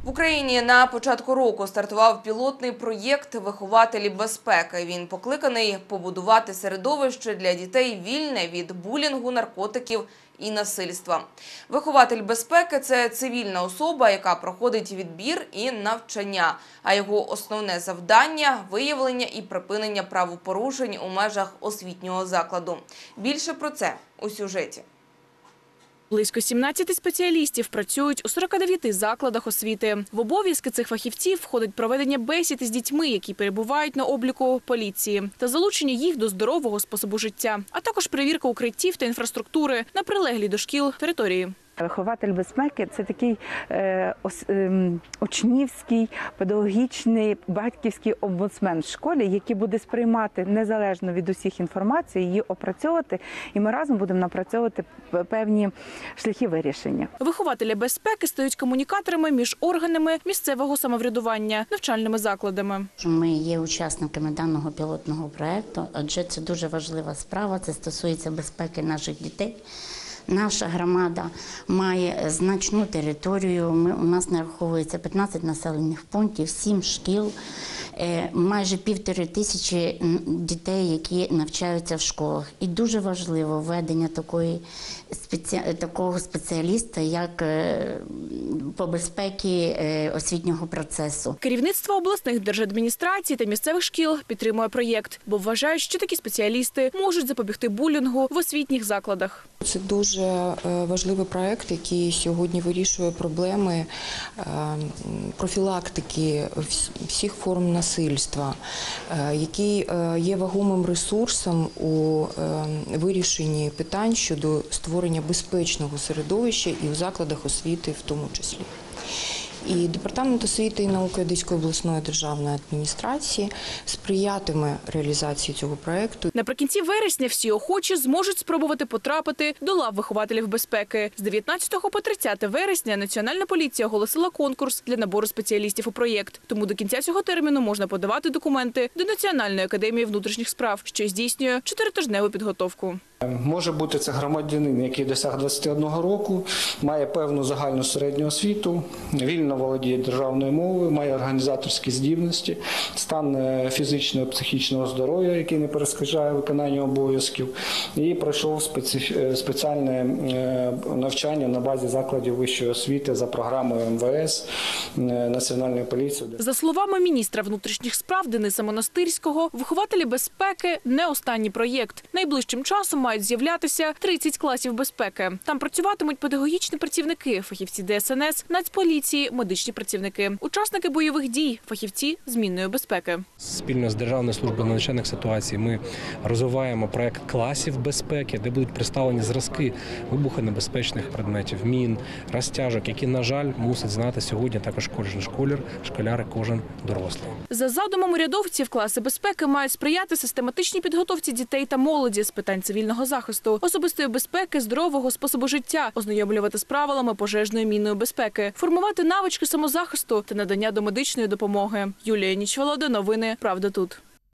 В Україні на початку року стартував пілотний проєкт «Вихователі безпеки». Він покликаний побудувати середовище для дітей вільне від булінгу, наркотиків і насильства. Вихователь безпеки – це цивільна особа, яка проходить відбір і навчання, а його основне завдання – виявлення і припинення правопорушень у межах освітнього закладу. Більше про це у сюжеті. Близько 17 спеціалістів працюють у 49 закладах освіти. В обов'язки цих фахівців входить проведення бесід із дітьми, які перебувають на обліку поліції, та залучення їх до здорового способу життя, а також перевірка укриттів та інфраструктури на прилеглій до шкіл території. Вихователь безпеки – це такий учнівський, педагогічний, батьківський омбудсмен в школі, який буде сприймати незалежно від усіх інформацію, її опрацьовувати, і ми разом будемо напрацьовувати певні шляхи вирішення. Вихователі безпеки стають комунікаторами між органами місцевого самоврядування, навчальними закладами. Ми є учасниками даного пілотного проєкту, адже це дуже важлива справа, це стосується безпеки наших дітей. Наша громада має значну територію, у нас нараховується 15 населених пунктів, 7 шкіл, майже 1500 дітей, які навчаються в школах. І дуже важливо введення такого спеціаліста, як по безпеці освітнього процесу. Керівництво обласних держадміністрацій та місцевих шкіл підтримує проєкт, бо вважають, що такі спеціалісти можуть запобігти булінгу в освітніх закладах. Це дуже важливий проєкт, який сьогодні вирішує проблеми профілактики всіх форм насильства, який є вагомим ресурсом у вирішенні питань щодо створення безпечного середовища і в закладах освіти в тому числі. І Департамент освіти і науки Одеської обласної державної адміністрації сприятиме реалізації цього проєкту. Наприкінці вересня всі охочі зможуть спробувати потрапити до лав вихователів безпеки. З 19 по 30 вересня Національна поліція оголосила конкурс для набору спеціалістів у проєкт. Тому до кінця цього терміну можна подавати документи до Національної академії внутрішніх справ, що здійснює 4-тижневу підготовку. Може бути це громадянин, який досяг 21 року, має певну загальну середню освіту, вільно володіє державною мовою, має організаторські здібності, стан фізичного і психічного здоров'я, який не перешкоджає виконанню обов'язків, і пройшов спеціальне навчання на базі закладів вищої освіти за програмою МВС, Національної поліції. За словами міністра внутрішніх справ Дениса Монастирського, вихователі безпеки – не останній проєкт. Найближчим часом мають з'являтися 30 класів безпеки. Там працюватимуть педагогічні працівники, фахівці ДСНС, Нацполіції, медичні працівники, учасники бойових дій, фахівці змінної безпеки. Спільно з Державною службою надзвичайних ситуацій ми розвиваємо проєкт класів безпеки, де будуть представлені зразки вибухонебезпечних предметів, мін, розтяжок, які, на жаль, мусить знати сьогодні також кожен школяр і кожен дорослий. За задумом урядовців, класи безпеки мають сприяти систематичній підготовці дітей та молоді з питань цивільного захисту, особистої безпеки, здорового способу життя, ознайомлювати з правилами пожежної мінної безпеки, формувати навички самозахисту та надання домедичної допомоги. Юлія Нічволода, новини «Правда тут».